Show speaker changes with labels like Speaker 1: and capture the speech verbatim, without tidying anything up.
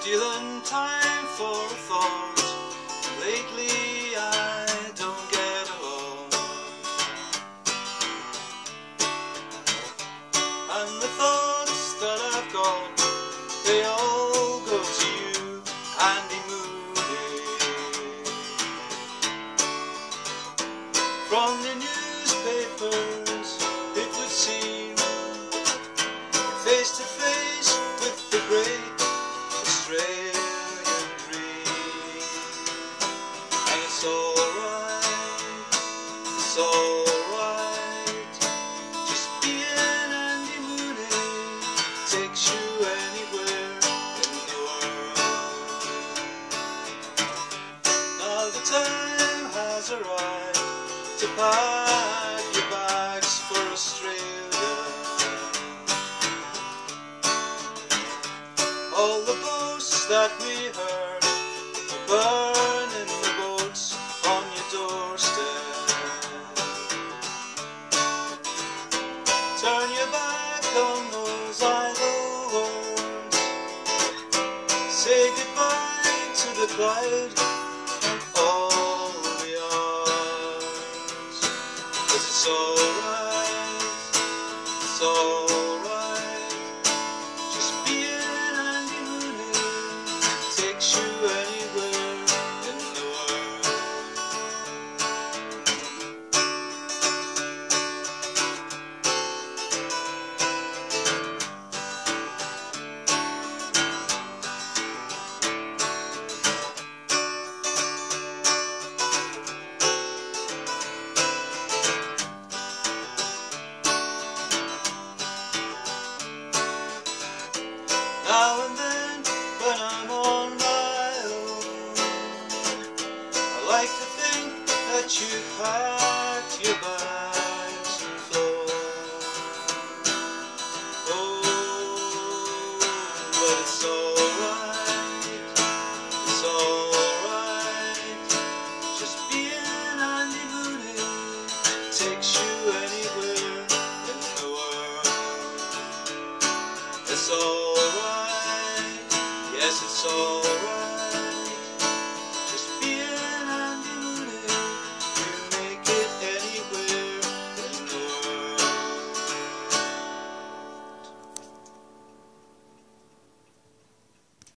Speaker 1: stealing time for a thought. Lately I don't get along, and the thoughts that I've got, they all go to you, Andy Mooney. From the newspapers it would seem, face to face with the great Australian dream. And it's alright, it's alright, just being Andy Mooney takes you anywhere in the world. Now the time has arrived to pack your bags for Australia. All the boasts that we heard were burning the boats on your doorstep. Turn your back on those idle words, say goodbye to the cloud and all the ours. 'Cause it's alright, it's alright, just being Andy Mooney takes you anywhere in the world. Now and then when I'm on my own, I like to think that you pass